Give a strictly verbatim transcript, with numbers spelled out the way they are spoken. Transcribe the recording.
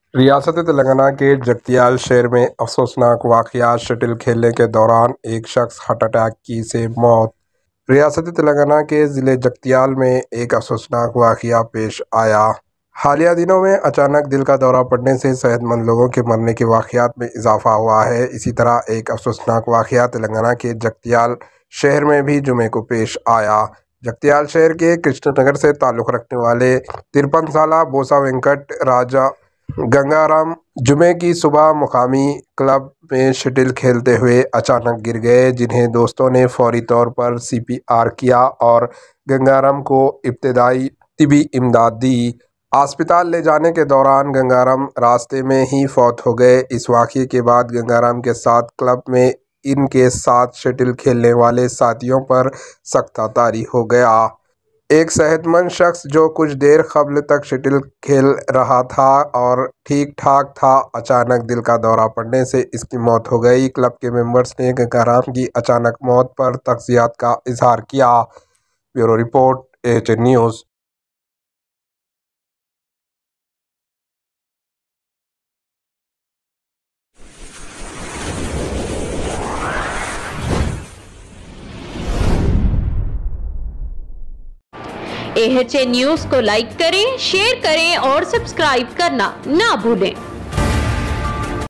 रियासत तेलंगाना के जगतियाल शहर में अफसोसनाक वाकया। शटल खेलने के दौरान एक शख्स हार्ट अटैक की से मौत। रियासत तेलंगाना के ज़िले जगतियाल में एक अफसोसनाक वाकया पेश आया। हालिया दिनों में अचानक दिल का दौरा पड़ने से सेहतमंद लोगों के मरने के वाकयात में इजाफा हुआ है। इसी तरह एक अफसोसनाक वाकया तेलंगाना के जगतियाल शहर में भी जुमे को पेश आया। जगतियाल शहर के कृष्णनगर से ताल्लुक़ रखने वाले तिरपन साला बोसा वेंकट राजा गंगाराम जुमे की सुबह मुकामी क्लब में शटल खेलते हुए अचानक गिर गए, जिन्हें दोस्तों ने फौरी तौर पर सी पी आर किया और गंगाराम को इब्तदाई तिबी इमदाद दी। अस्पताल ले जाने के दौरान गंगाराम रास्ते में ही फौत हो गए। इस वाक़ये के बाद गंगाराम के साथ क्लब में इनके साथ शटल खेलने वाले साथियों पर सख्त तारी हो गया। एक सेहतमंद शख्स जो कुछ देर कबल तक शटल खेल रहा था और ठीक ठाक था, अचानक दिल का दौरा पड़ने से इसकी मौत हो गई। क्लब के मेंबर्स ने गंगाराम की अचानक मौत पर तज़ियत का इजहार किया। Bureau report, H N news. A H N news को लाइक करें, शेयर करें और सब्सक्राइब करना ना भूलें।